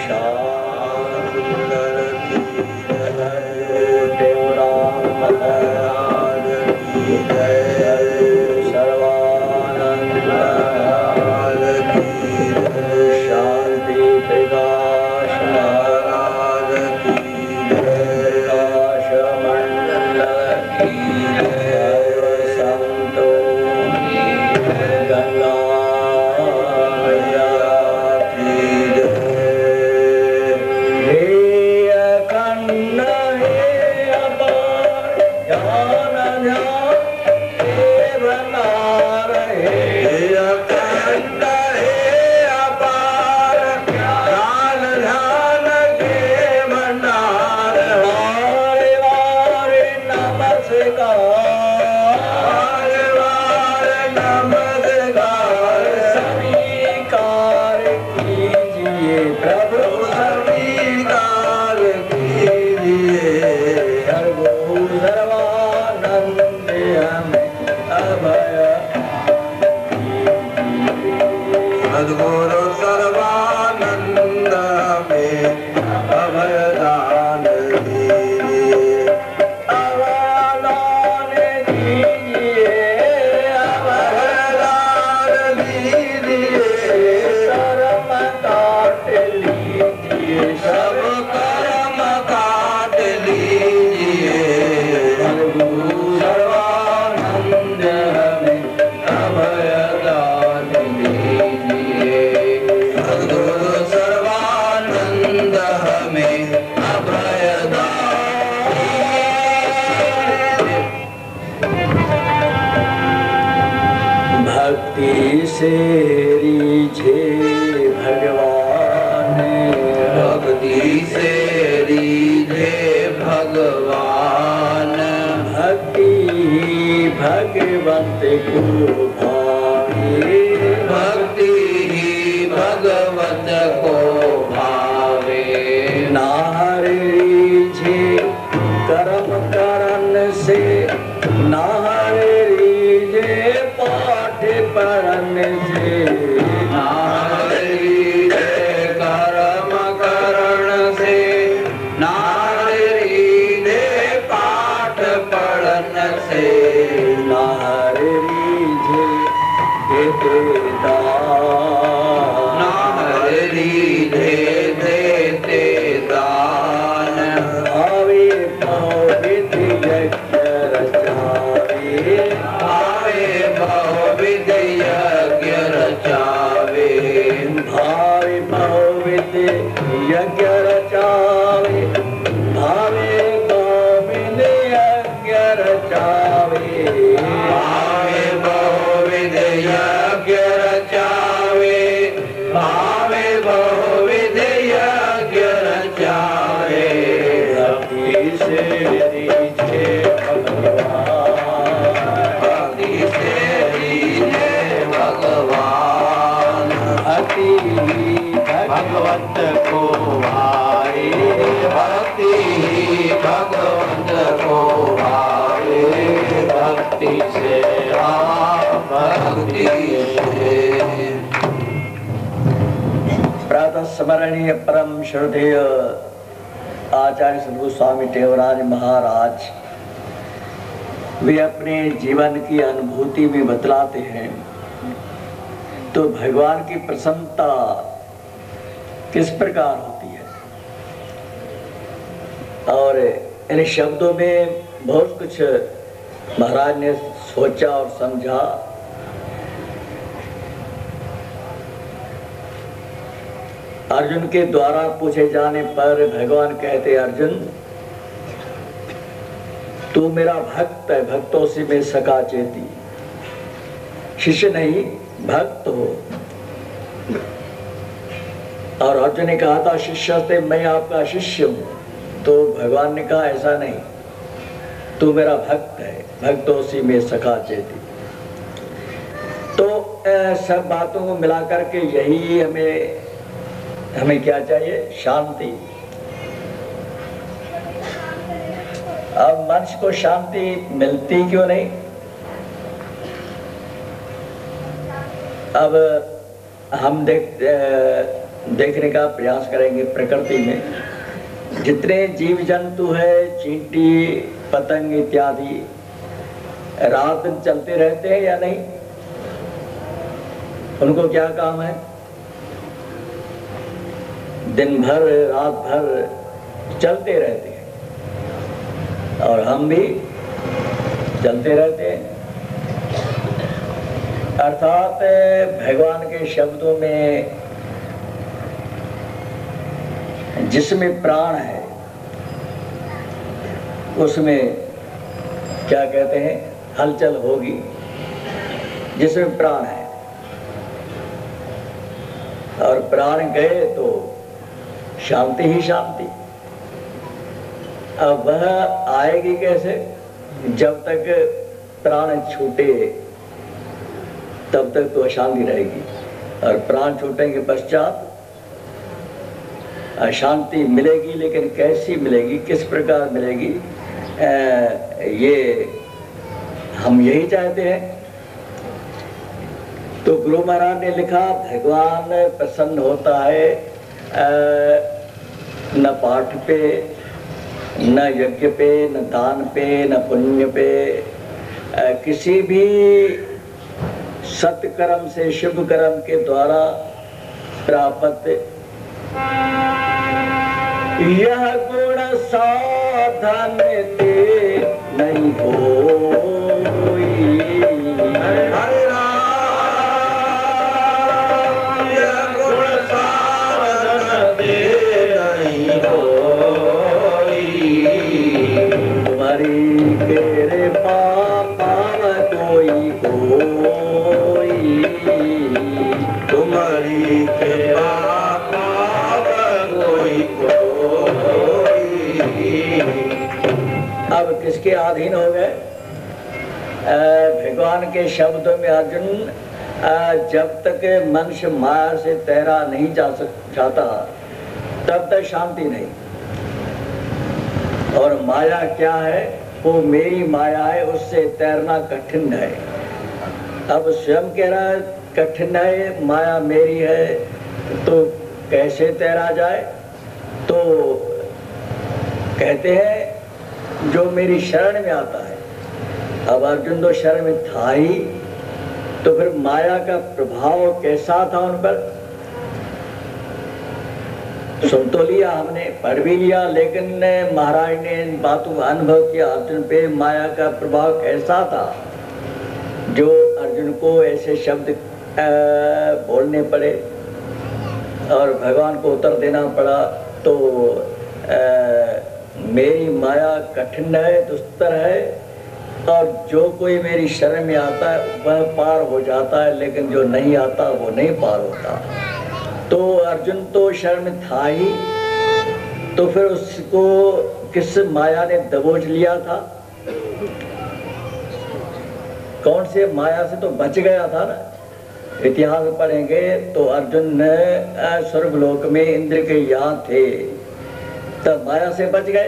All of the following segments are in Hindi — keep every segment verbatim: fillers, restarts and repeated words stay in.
स्मरणीय परम श्रद्धेय आचार्य सद्गुरु स्वामी टेवराज महाराज वे अपने जीवन की अनुभूति में बतलाते हैं तो भगवान की प्रसन्नता किस प्रकार होती है। और इन शब्दों में बहुत कुछ महाराज ने सोचा और समझा। अर्जुन के द्वारा पूछे जाने पर भगवान कहते, अर्जुन तू मेरा भक्त है, भक्तों से मैं सखा चेती, शिष्य नहीं भक्त हो। और अर्जुन ने कहा था शिष्य से मैं आपका शिष्य हूँ, तो भगवान ने कहा ऐसा नहीं, तू मेरा भक्त है, भक्तों से मैं सखा चेती। तो सब बातों को मिलाकर के यही हमें हमें क्या चाहिए, शांति। अब मनुष्य को शांति मिलती क्यों नहीं? अब हम देख देखने का प्रयास करेंगे। प्रकृति में जितने जीव जंतु है, चींटी, पतंग इत्यादि, रात दिन चलते रहते हैं या नहीं? उनको क्या काम है? दिन भर रात भर चलते रहते हैं, और हम भी चलते रहते हैं। अर्थात भगवान के शब्दों में जिसमें प्राण है उसमें क्या कहते हैं, हलचल होगी। जिसमें प्राण है, और प्राण गए तो शांति ही शांति। अब वह आएगी कैसे? जब तक प्राण छूटे तब तक तो अशांति रहेगी, और प्राण छूटने के पश्चात अशांति मिलेगी। लेकिन कैसी मिलेगी, किस प्रकार मिलेगी, आ, ये हम यही चाहते हैं। तो गुरु महाराज ने लिखा, भगवान प्रसन्न होता है आ, न पाठ पे, न यज्ञ पे, न दान पे, न पुण्य पे, आ, किसी भी सत्कर्म से, शुभ कर्म के द्वारा प्राप्त यह गुण साधन ते नहीं होई। हरे राम, यह गुण साधन ते नहीं होई। तुम्हारी तेरे पाप कोई कोई, तुम्हारी तेरा अब किसके अधीन हो गए? भगवान के शब्दों में अर्जुन, जब तक मनुष्य माया से तैरा नहीं जा सकता तब तक शांति नहीं। और माया क्या है? वो मेरी माया है, उससे तैरना कठिन है। अब स्वयं कह रहा है कठिन है, माया मेरी है, तो कैसे तैरा जाए? तो कहते हैं जो मेरी शरण में आता है। अब अर्जुन तो शरण में था ही, तो फिर माया का प्रभाव कैसा था उन पर? सुन तो लिया हमने, पढ़ भी लिया, लेकिन महाराज ने इन बातों का अनुभव किया अर्जुन पे। माया का प्रभाव कैसा था जो अर्जुन को ऐसे शब्द बोलने पड़े और भगवान को उत्तर देना पड़ा। तो आ, मेरी माया कठिन है, दुस्तर है, और जो कोई मेरी शरण में आता है वह पार हो जाता है, लेकिन जो नहीं आता वो नहीं पार होता। तो अर्जुन तो शरण में था ही, तो फिर उसको किस माया ने दबोच लिया था? कौन से माया से? तो बच गया था ना। इतिहास पढ़ेंगे तो अर्जुन स्वर्गलोक में इंद्र के यहाँ थे, तब माया से बच गए।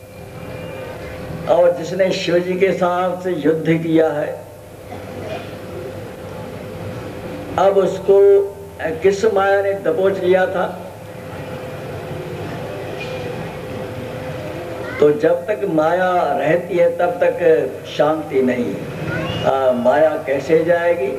और जिसने शिव जी के साथ युद्ध किया है, अब उसको किस माया ने दबोच लिया था? तो जब तक माया रहती है तब तक शांति नहीं। आ, माया कैसे जाएगी?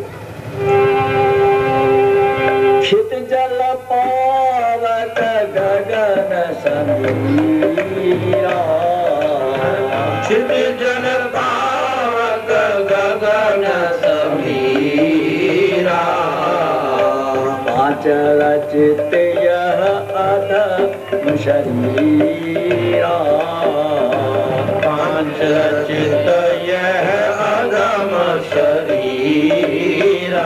क्षित जल पावक गगन समीरा, क्षित जल पावक गगन समीरा, पांच रचित यह अधम शरीरा, पांच रचित यह अधम शरीरा।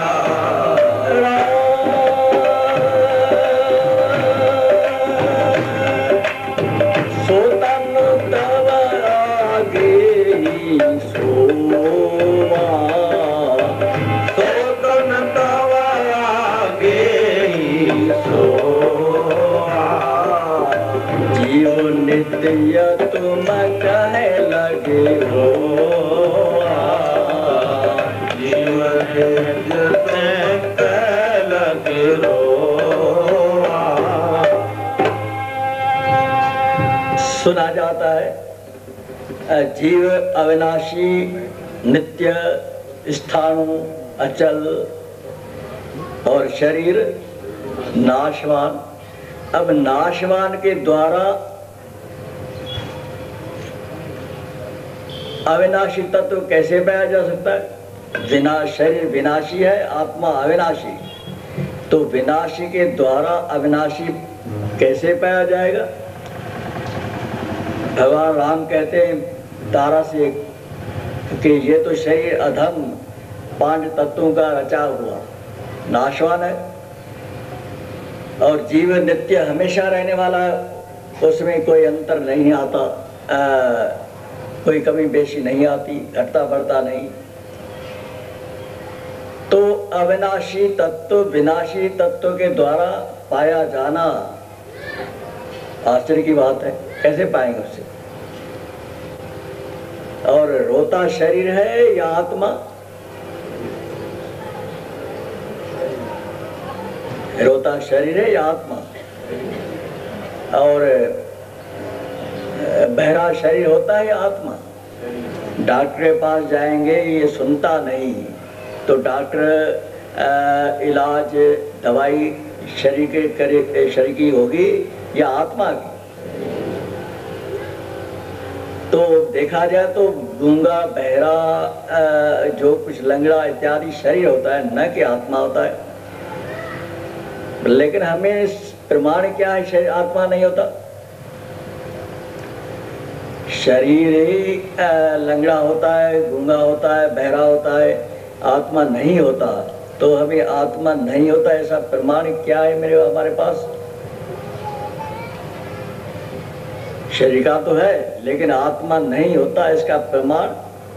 नित्य तुम कहे लगे हो, जीवन कह लगे हो। सुना जाता है जीव अविनाशी, नित्य, स्थाणु, अचल और शरीर नाशवान। अब नाशवान के द्वारा अविनाशी तत्व कैसे पाया जा सकता है? विनाश, शरीर विनाशी है, आत्मा अविनाशी, तो विनाशी के द्वारा अविनाशी कैसे पाया जाएगा? भगवान राम कहते हैं तारा से कि ये तो शरीर अधम पांच तत्वों का रचा हुआ नाशवान है, और जीव नित्य हमेशा रहने वाला है, उसमें कोई अंतर नहीं आता, आ, कोई कमी बेशी नहीं आती, घटता बढ़ता नहीं। तो अविनाशी तत्व विनाशी तत्व के द्वारा पाया जाना आश्चर्य की बात है, कैसे पाएंगे उसे? और रोता शरीर है या आत्मा? रोता शरीर है या आत्मा? और बहरा शरीर होता है या आत्मा? डॉक्टर के पास जाएंगे, ये सुनता नहीं, तो डॉक्टर इलाज दवाई शरीर के करे शरीर की होगी या आत्मा की? तो देखा जाए तो गूंगा, बहरा, जो कुछ लंगड़ा इत्यादि शरीर होता है, न कि आत्मा होता है। लेकिन हमें प्रमाण क्या है शरीर आत्मा नहीं होता? शरीर ही लंगड़ा होता है, गूंगा होता है, बहरा होता है, आत्मा नहीं होता। तो हमें आत्मा नहीं होता ऐसा प्रमाण क्या है मेरे हमारे पास? शरीर का तो है, लेकिन आत्मा नहीं होता इसका प्रमाण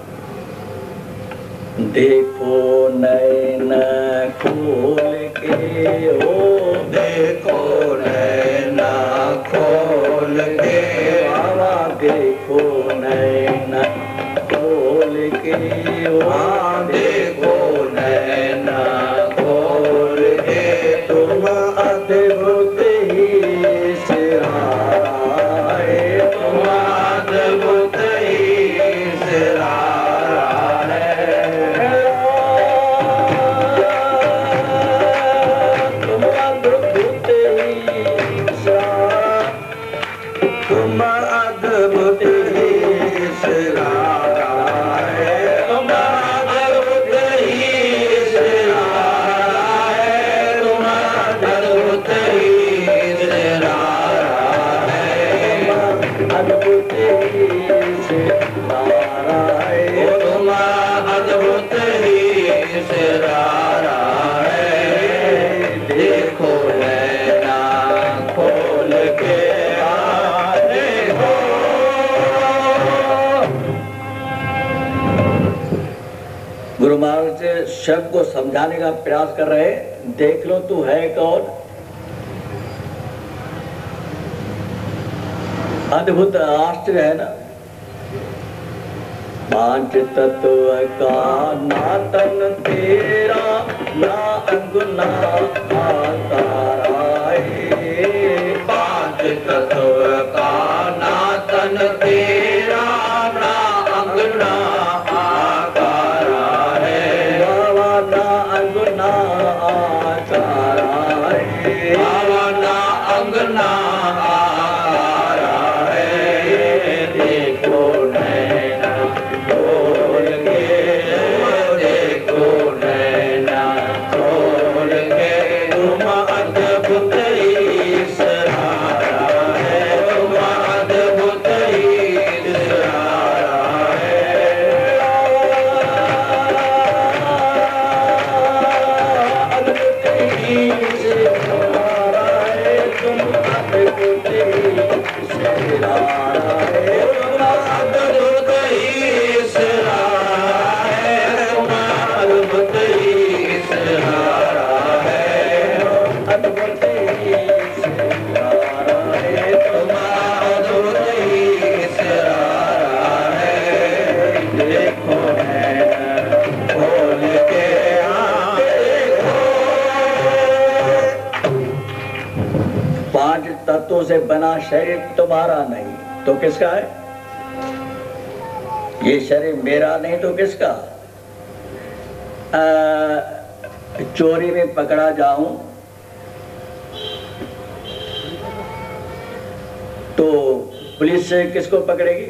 देखो नैन खोल के, हो देखो नैन खोल के, बाबा देखो नैन खोल के, हाँ देखो नैन खोल के, तुम अद्भुत ही सिरारा है, तुम अद्भुत ही सिरारा है, तुम अद्भुत ही सिरारा, तुम अद्भुत ही सिरारा है, तुम अद्भुत ही सिरारा है, तुम अद्भुत ही सिरारा है, अद्भुत ही सिरारा है, तुम अद्भुत ही सिरारा है। देखो नैना खोल के, आ देखो। गुरु महाराज से शब्द को समझाने का प्रयास कर रहे, देख लो तू है कौन? अद्भुत आश्चर्य है ना। पांच तत्व का ना तन तेरा, ना अंग ना आकारा है, पांच तत्व का ना तन तेरा, ना अंग ना आकारा है, बाबा ना अंग ना आकारा है, बाबा ना अंग ना आकारा है। देखो नैना खोल के, देखो नैना खोल के, तुम अद्भुत ही सिरारा है, तुम अद्भुत ही सिरारा है, अद्भुत ही सिरारा है, तुम अद्भुत ही सिरारा है, तुम अद्भुत ही सिरारा है, तुम अद्भुत ही सिरारा है, अद्भुत ही सिरारा है, तुम अद्भुत ही सिरारा है। देखो नैना खोल के, आ देखो। पांच तत्वों से बना शरीर तुम्हारा नहीं, तो किसका है? ये शरीर मेरा नहीं तो किसका? आ, चोरी में पकड़ा जाऊं तो पुलिस से किसको पकड़ेगी?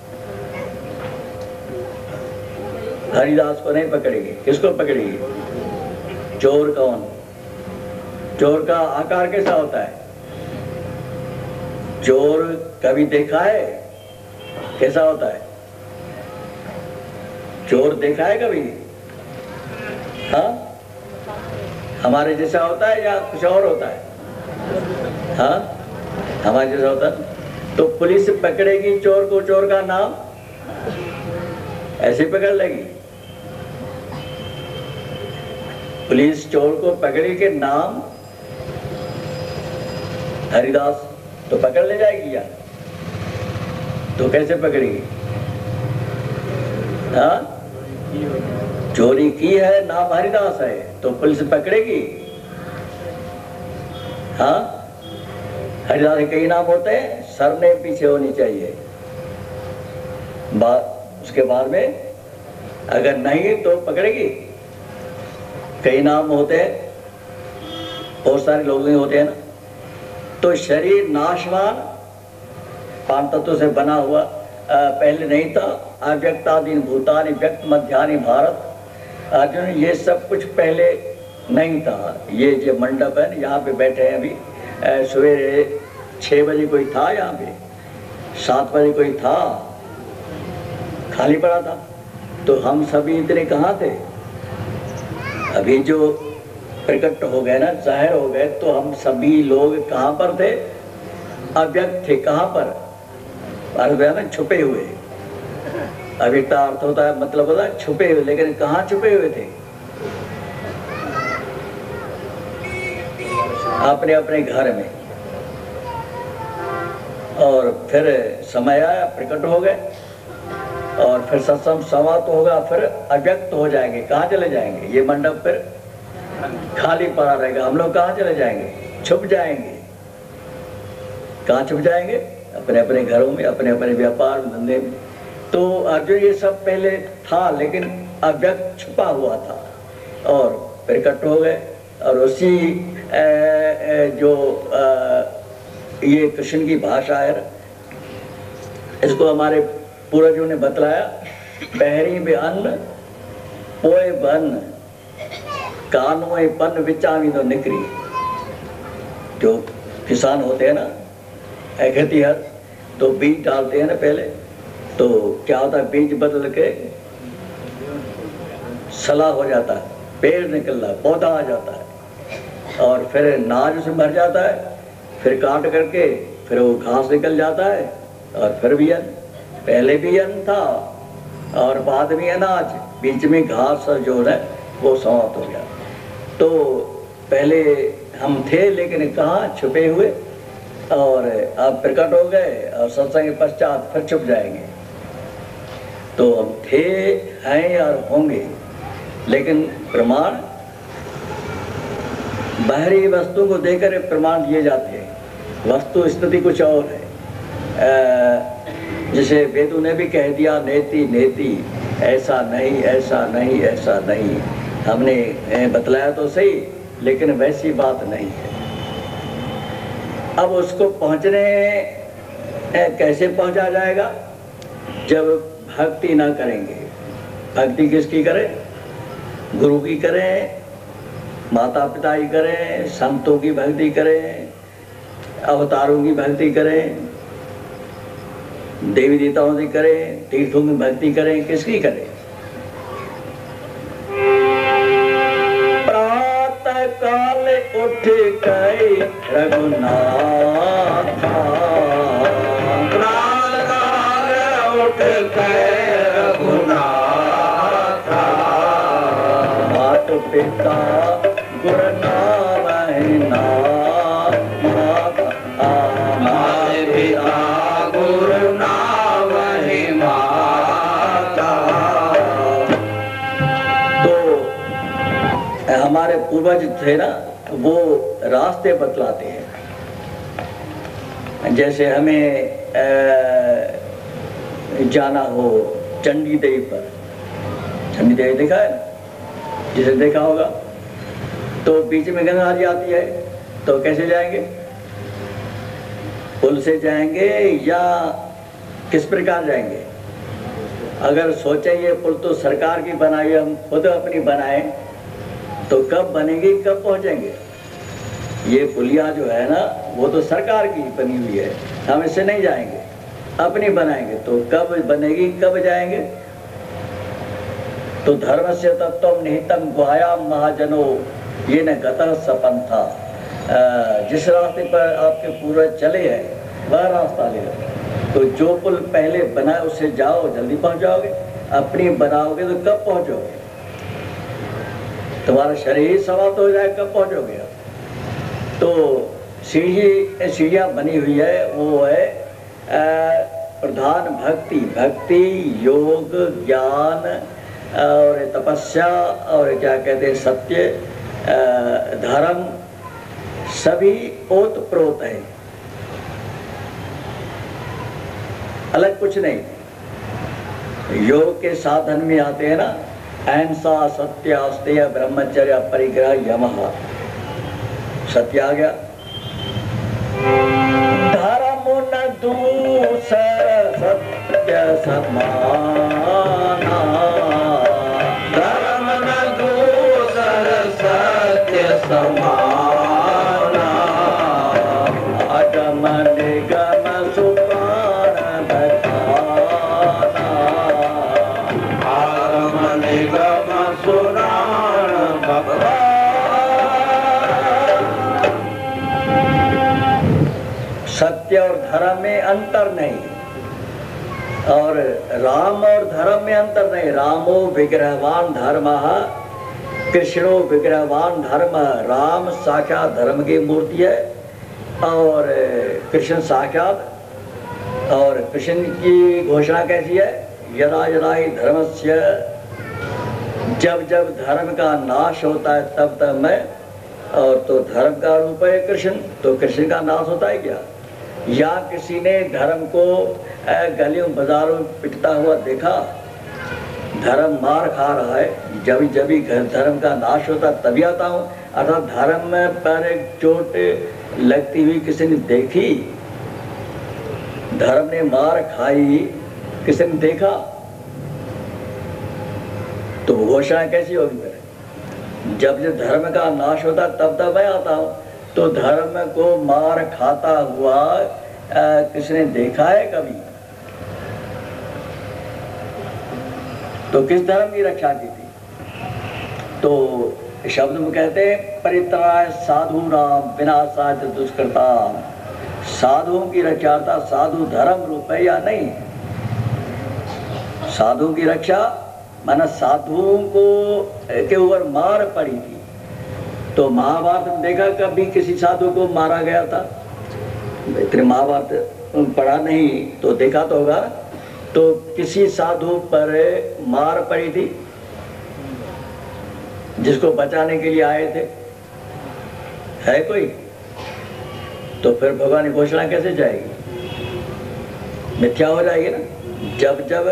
हरिदास को नहीं पकड़ेगी, किसको पकड़ेगी? चोर कौन? चोर का आकार कैसा होता है? चोर कभी देखा है कैसा होता है? चोर देखा है कभी? हाँ, हमारे जैसा होता है या कुछ और होता है? हाँ, हमारे जैसा होता है। तो पुलिस पकड़ेगी चोर को, चोर का नाम ऐसे पकड़ लेगी? पुलिस चोर को पकड़े के नाम हरिदास तो पकड़ ले जाएगी यार, तो कैसे पकड़ेगी? हाँ, चोरी की है, नाम हरिदास है, तो पुलिस पकड़ेगी? हाँ, हरिदास के कई नाम होते हैं, सरनेम पीछे होनी चाहिए। बाद उसके बाद में अगर नहीं तो पकड़ेगी। कई नाम होते हैं, बहुत सारे लोग नहीं होते हैं ना। तो शरीर नाशवान पांच तत्वों से बना हुआ पहले नहीं था। अव्यक्तादीन भूतानि व्यक्त मध्यानि भारत, अर्जुन ये सब कुछ पहले नहीं था। ये जो मंडप है यहाँ पे बैठे हैं अभी, सवेरे छः बजे कोई था यहाँ पे, सात बजे कोई था, खाली पड़ा था। तो हम सभी इतने कहाँ थे? अभी जो प्रकट हो गए ना, जाहिर हो गए, तो हम सभी लोग कहाँ पर थे? अव्यक्त थे। कहाँ पर? अर्थ में छुपे हुए। अव्यक्त अर्थ होता है, मतलब होता है छुपे हुए, लेकिन कहाँ छुपे हुए थे? अपने अपने घर में। और फिर समय आया, प्रकट हो गए, और फिर सत्संग समाप्त होगा, फिर अव्यक्त हो जाएंगे। कहाँ चले जाएंगे? ये मंडप फिर खाली पड़ा रहेगा। हम लोग कहाँ चले जाएंगे? छुप जाएंगे। कहाँ छुप जाएंगे? अपने अपने घरों में, अपने अपने व्यापार धंधे में। तो अर्जुन ये सब पहले था, लेकिन अव्यक्त छुपा हुआ था, और प्रकट हो गए। और उसी ए, ए, जो ए, ये कृष्ण की भाषा है, इसको हमारे पूर्वजों ने बतलाया। पहरी में अन्न पोए बन कानों पन विचामी तो निकरी। जो किसान होते हैं ना, खेतीहर, तो बीज डालते हैं ना पहले, तो क्या होता है, बीज बदल के सला हो जाता है, पेड़ निकल रहा है, पौधा आ जाता है, और फिर नाज उसमें भर जाता है, फिर काट करके फिर वो घास निकल जाता है, और फिर भी अन्न। पहले भी अन्न था और बाद में अनाज, बीच में घास जो है वो समाप्त हो गया। तो पहले हम थे, लेकिन कहाँ? छुपे हुए, और अब प्रकट हो गए, और सत्संग के पश्चात फिर छुप जाएंगे। तो हम थे, हैं और होंगे, लेकिन प्रमाण बाहरी वस्तु को देकर प्रमाण दिए जाते हैं। वस्तु स्थिति कुछ और है। जैसे वेदों ने भी कह दिया, नेति नेति, ऐसा नहीं, ऐसा नहीं, ऐसा नहीं। हमने बतलाया तो सही, लेकिन वैसी बात नहीं है। अब उसको पहुंचने कैसे पहुंचा जाएगा? जब भक्ति ना करेंगे। भक्ति किसकी करें? गुरु की करें, माता पिता की करें, संतों की भक्ति करें, अवतारों की भक्ति करें, देवी देवताओं की करें, तीर्थों की भक्ति करें, किसकी करें? प्रातः काल उठ गए रघुनाथ, प्रातः काल उठ गए रघुनाथ, मात पिता गुरु नाम है नाथ, मात पिता गुरु नाम है माता। तो हमारे पूर्वज थे ना, वो रास्ते बतलाते हैं। जैसे हमें आ, जाना हो चंडी देवी पर, चंडी देवी देखा है ना, जिसे देखा होगा, तो बीच में गंगा नदी आती है, तो कैसे जाएंगे? पुल से जाएंगे या किस प्रकार जाएंगे? अगर सोचे ये पुल तो सरकार की बनाई, हम खुद अपनी बनाए, तो कब बनेगी, कब पहुंचेंगे? ये पुलिया जो है ना, वो तो सरकार की बनी हुई है, हम इससे नहीं जाएंगे, अपनी बनाएंगे, तो कब बनेगी, कब जाएंगे? तो धर्म से तत्व निहितम गुहायाम महाजनो ये न गतः सपन था। जिस रास्ते पर आपके पूर्वज चले हैं वह रास्ता ले लो। तो जो पुल पहले बना उससे जाओ, जल्दी पहुंच जाओगे। अपनी बनाओगे तो कब पहुंचोगे? तुम्हारा शरीर समाप्त हो जाए, कब पहुंचोगे? तो सीढ़ी सीढ़ियाँ बनी हुई है, वो है प्रधान भक्ति, भक्ति योग ज्ञान और तपस्या और क्या कहते हैं सत्य धर्म, सभी ओत प्रोत है, अलग कुछ नहीं। योग के साधन में आते हैं ना, अहिंसा सत्य अस्तेय ब्रह्मचर्य परिग्रह यमः, सत्य आ गया। धर्म न दूसर सत्य समाना, धर्म न दूसर सत्य समाना, अगम निगम सुपान बखाना, आगम निगम सुराण बखाना। सत्य और धर्म में अंतर नहीं, और राम और धर्म में अंतर नहीं। रामो विग्रहवान धर्मः, कृष्णो विग्रहवान धर्म। राम साक्षात धर्म की मूर्ति है और कृष्ण साक्षात। और कृष्ण की घोषणा कैसी है? यदा यदा ही धर्मस्य, जब जब धर्म का नाश होता है तब तब मैं, और तो धर्म का रूप है कृष्ण, तो कृष्ण का नाश होता है क्या? या किसी ने धर्म को गलियों बाजारों में पिटता हुआ देखा? धर्म मार खा रहा है, जब जब भी धर्म का नाश होता तभी आता हूँ। अर्थात धर्म पर एक चोट लगती हुई किसी ने देखी? धर्म ने मार खाई, किसी ने देखा? तो घोषणा कैसी होगी मेरे? जब जब धर्म का नाश होता तब तब मैं आता हूँ। तो धर्म को मार खाता हुआ किसने देखा है कभी? तो किस धर्म की रक्षा की थी? तो शब्द में कहते हैं परित्राय साधु नाम विनाशाय दुष्कृता। साधुओं की रक्षा था, साधु धर्म रूप है या नहीं? साधुओं की रक्षा माना साधुओं को के ऊपर मार पड़ी थी। तो महाभारत में देखा कभी किसी साधु को मारा गया था? इतने महाभारत पढ़ा नहीं तो देखा तो होगा। तो किसी साधु पर मार पड़ी थी जिसको बचाने के लिए आए थे? है कोई? तो फिर भगवान की घोषणा कैसे जाएगी? मिथ्या हो जाएगी ना। जब जब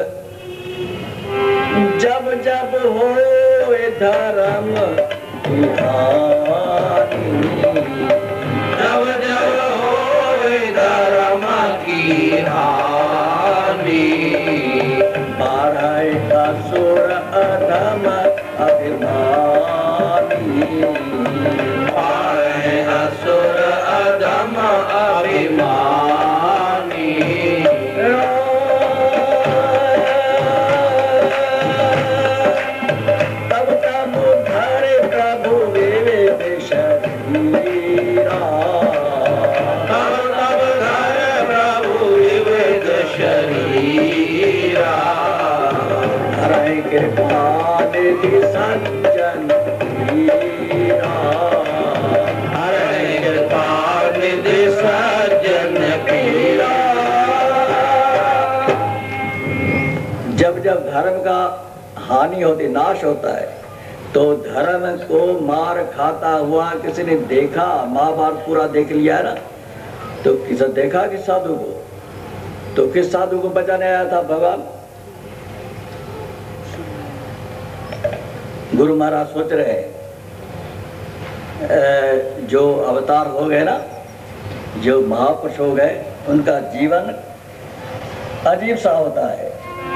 जब जब हो धर्म की हानि, जब जब होए धर्म की हानि, बाढ़े असुर अधम अभिमानी, बाढ़े असुर अधम अभिमानी, तब तब धरे प्रभु विवेक शरीरा, तब तब धरे प्रभु विवेक शरीरा, हरे कृपा निधि संजन हीरा, हरे कृपा निधि सज्जन पीरा। जब जब धर्म का हानि होती, नाश होता है, तो धर्म को मार खाता हुआ किसी ने देखा? महाभारत पूरा देख लिया है ना। तो किसी देखा कि साधु को, तो किस साधु को बचाने आया था भगवान? गुरु महाराज सोच रहे जो अवतार हो गए ना, जो महापुरुष हो गए, उनका जीवन अजीब सा होता है।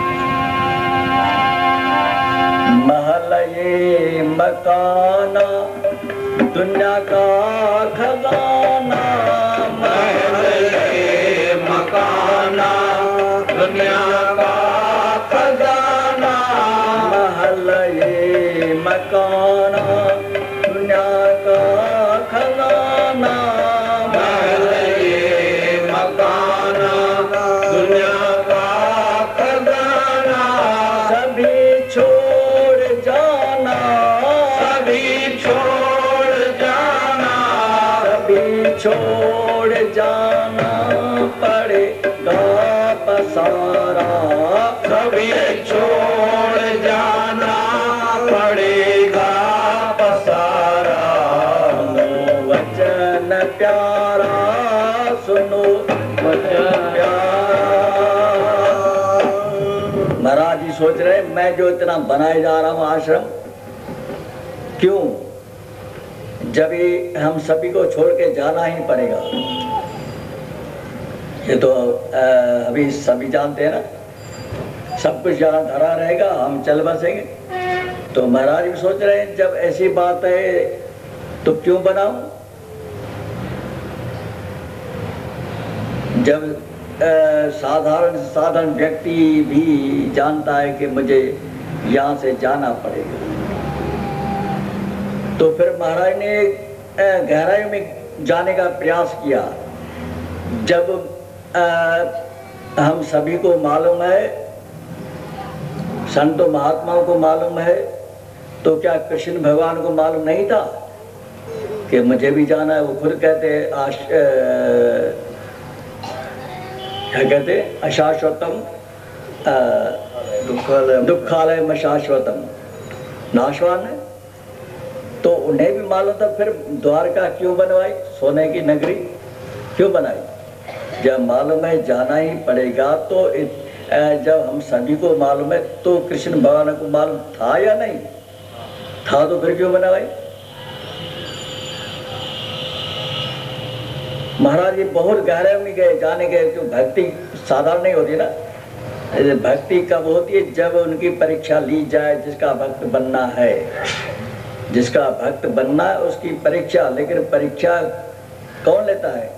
महल ये मकाना दुनिया का खजाना, महल ये मकाना दुनिया का खजाना, महल ये मकाना दुनिया का खजाना, महल ये मकाना दुनिया का खजाना, सभी छोड़ जाना, सभी छोड़ जाना, सभी छोड़ जाना पड़ेगा पसारा, सभी छोड़ जाना पड़ेगा पसारा, सुनो वचन प्यारा, सुनो वचन प्यारा। महाराज जी सोच रहे मैं जो इतना बनाए जा रहा हूं आश्रम, क्यों? जब ये हम सभी को छोड़ के जाना ही पड़ेगा। ये तो आ, अभी सभी जानते हैं ना, सब कुछ जहाँ धरा रहेगा हम चल बसेंगे। तो महाराज भी सोच रहे हैं जब ऐसी बात है तो क्यों बनाऊं? जब आ, साधारण साधारण व्यक्ति भी जानता है कि मुझे यहाँ से जाना पड़ेगा, तो फिर महाराज ने गहराई में जाने का प्रयास किया। जब आ, हम सभी को मालूम है, संतों महात्माओं को मालूम है, तो क्या कृष्ण भगवान को मालूम नहीं था कि मुझे भी जाना है? वो खुद कहते आश क्या कहते अशाश्वतम दुखालय दुखालय में शाश्वतम, नाशवान है। तो उन्हें भी मालूम था, फिर द्वारका क्यों बनवाई, सोने की नगरी क्यों बनाई? जब मालूम है जाना ही पड़ेगा, तो जब हम सभी को मालूम है, तो कृष्ण भगवान को मालूम था या नहीं था, तो फिर क्यों बनवाई? महाराज जी बहुत गहरे में गए, जाने गए, क्यों? भक्ति साधारण नहीं होती ना। भक्ति कब होती है? जब उनकी परीक्षा ली जाए। जिसका भक्त बनना है, जिसका भक्त बनना है उसकी परीक्षा। लेकिन परीक्षा कौन लेता है?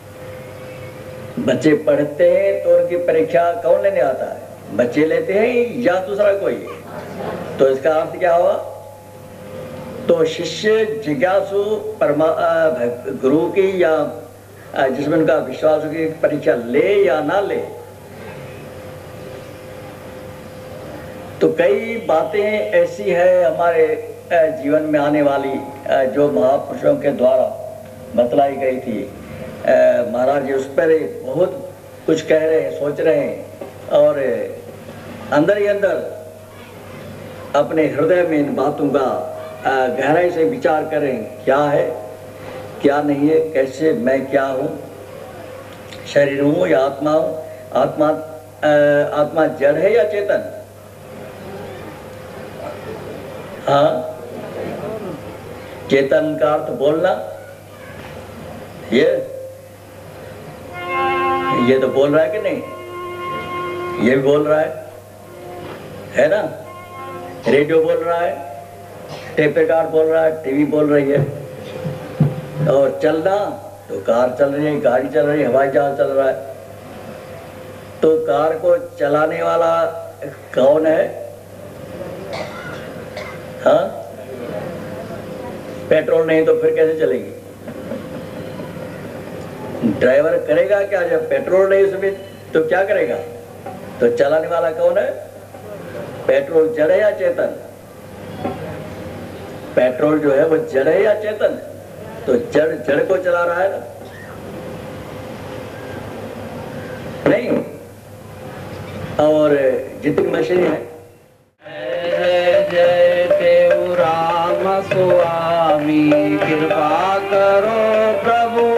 बच्चे पढ़ते हैं तो उनकी परीक्षा कौन लेने आता है? बच्चे लेते हैं या दूसरा कोई? तो इसका अर्थ क्या हुआ? तो शिष्य जिज्ञासु परमा गुरु की या जिसमें उनका विश्वास हो कि परीक्षा ले या ना ले। तो कई बातें ऐसी है हमारे जीवन में आने वाली, जो महापुरुषों के द्वारा बतलाई गई थी। महाराज जी उस पर बहुत कुछ कह रहे हैं, सोच रहे हैं, और अंदर ही अंदर अपने हृदय में इन बातों का गहराई से विचार करें, क्या है क्या नहीं है, कैसे मैं क्या हूँ, शरीर हूँ या आत्मा हूँ, आत्मा आत्मा जड़ है या चेतन? हाँ, चेतन का अर्थ बोलना, ये ये तो बोल रहा है कि नहीं? ये भी बोल रहा है, है ना? रेडियो बोल रहा है, टेप रिकॉर्ड बोल रहा है, टीवी बोल रही है। और चलना तो कार चल रही है, गाड़ी चल रही है, हवाई जहाज चल रहा है। तो कार को चलाने वाला कौन है? हाँ, पेट्रोल नहीं तो फिर कैसे चलेगी? ड्राइवर करेगा क्या जब पेट्रोल नहीं उसमें? तो क्या करेगा? तो चलाने वाला कौन है? पेट्रोल जड़ है या चेतन? पेट्रोल जो है वो जड़ है या चेतन? तो जड़ जड़ को चला रहा है ना, नहीं? और जितनी मशीन है, जय देव राम स्वामी कृपा करो प्रभु